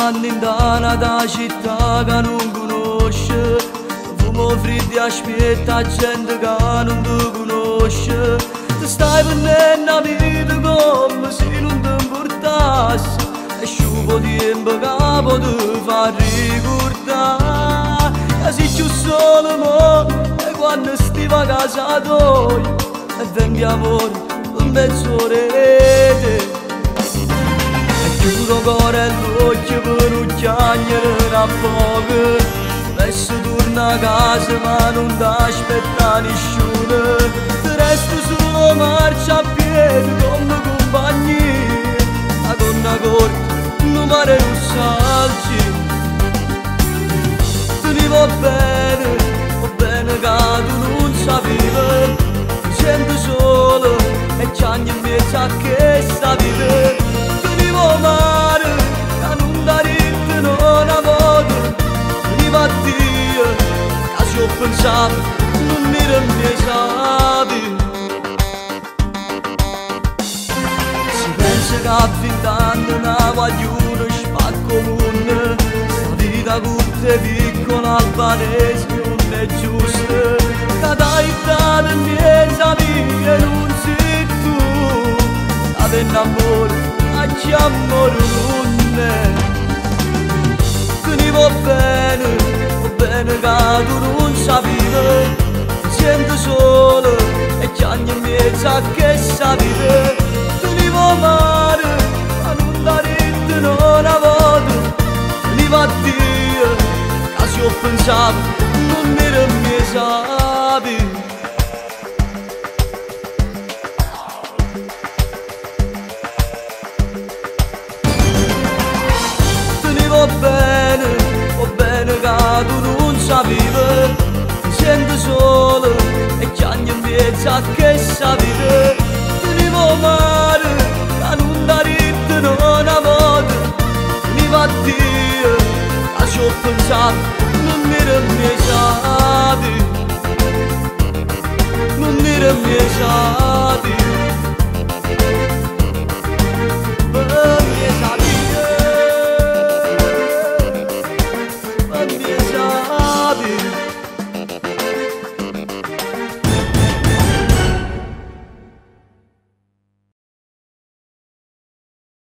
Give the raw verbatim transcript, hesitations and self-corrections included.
anni in dana da città che non conosce, fumo freddi aspetta gente che non ti conosce. Ti stai prendendo la vita come se non ti importasse, e sciupo tempo che potevi far ricordare. E sei più solo mo, e quando stiva a casa tua, e vengi amore in mezz'oretta. Chiudo ancora l'occhio per un chiacchiere a poco, adesso torna a casa ma non ti aspetta nessuno. Ti resto solo marcia a piedi come compagnia, a donna corta non pare un salci. Tu ne va bene, va bene che tu non sapevi, ti senti solo e chiagni in mezzo a questa vita. Mare, che non da rite non ha voto, veniva a Dio, che se ho pensato, non era mai sapi. Si pensa che a vent'anni una guaglione spacco comune, la vita curta e piccola albanese non è giusta, che dai date in mezzo via non sei tu, avendo amore. Che amore non è, che ne va bene, va bene che tu non sapevi, ti senti solo e chiagni in mezzo a questa vita. Tu ne va male, ma non da rete non ha voto, ne va a Dio, che se ho pensato non era mai sapi. Va bene, va bene che tu non sapevi, ti senti solo e chiagni in mezzo a questa vita. Tu ne va male, che non da rete non ha voto, ne va a Dio, che ci ho pensato, non era mai sapi, non era mai sapi.